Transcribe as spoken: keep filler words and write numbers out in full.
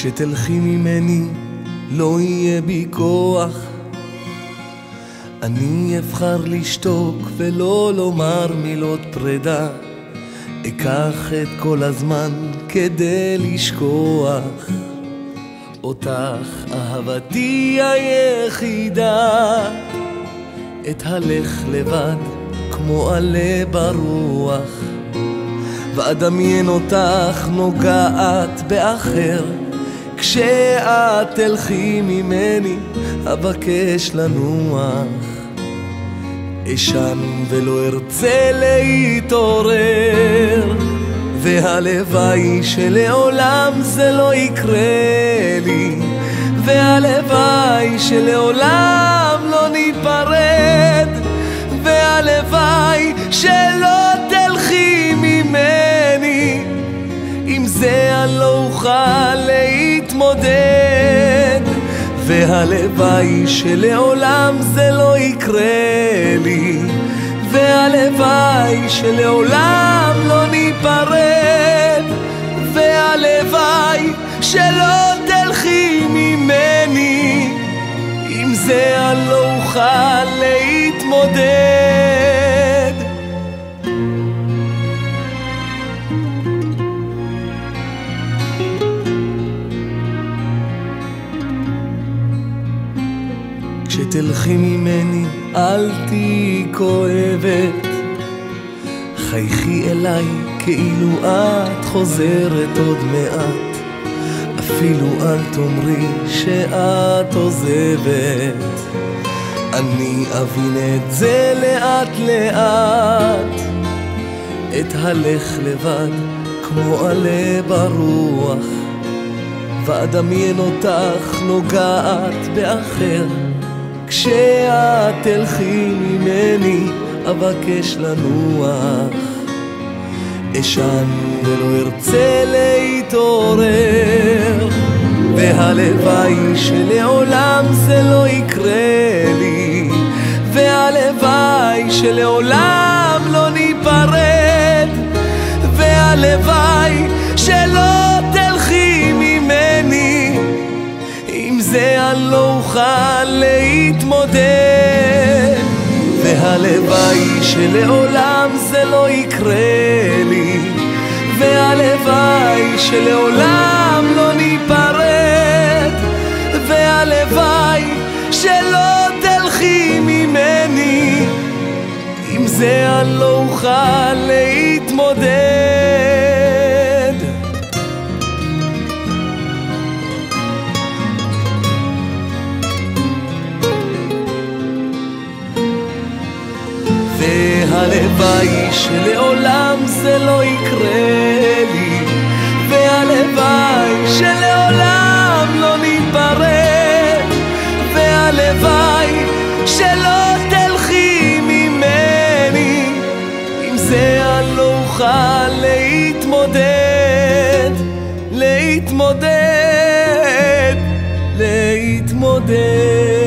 כשתלכי ממני לא יהיה בי כוח, אני אבחר לשתוק ולא לומר מילות פרידה, אקח את כל הזמן כדי לשכוח אותך, אהבתי היחידה. אתהלך לבד כמו עלה ברוח, ואדמיין אותך נוגעת באחר. כשאת תלכי ממני אבקש לנוח, אשן ולא ארצה להתעורר, והלוואי שלעולם זה לא יקרה לי, והלוואי שלעולם לא ניפרד, והלוואי שלא תלכי ממני, עם זה אני לא אוכל להתמודד, והלוואי שלעולם זה לא יקרה לי, והלוואי שלעולם לא ניפרד, והלוואי שלא תלכי ממני, עם זה אני לא אוכל להתמודד. כשתלכי ממני אל תהי כואבת, חייכי אליי כאילו את חוזרת עוד מעט, אפילו אל תאמרי שאת עוזבת, אני אבין את זה לאט לאט. אתהלך לבד כמו עלה ברוח, ואדמיין אותך נוגעת באחר. כשאת תלכי ממני אבקש לנוח, אשן ולא ארצה להתעורר, והלוואי שלעולם זה לא יקרה לי, והלוואי שלעולם לא ניפרד, והלוואי שלא תלכי ממני, עם זה אני לא אוכל להתמודד, והלוואי שלעולם זה לא יקרה לי, והלוואי שלעולם לא ניפרד, והלוואי שלא תלכי ממני, עם זה אני לא אוכל להתמודד. והלוואי שלעולם זה לא יקרה לי, והלוואי שלעולם לא ניפרד, והלוואי שלא תלכי ממני, עם זה אני לא אוכל להתמודד, להתמודד, להתמודד.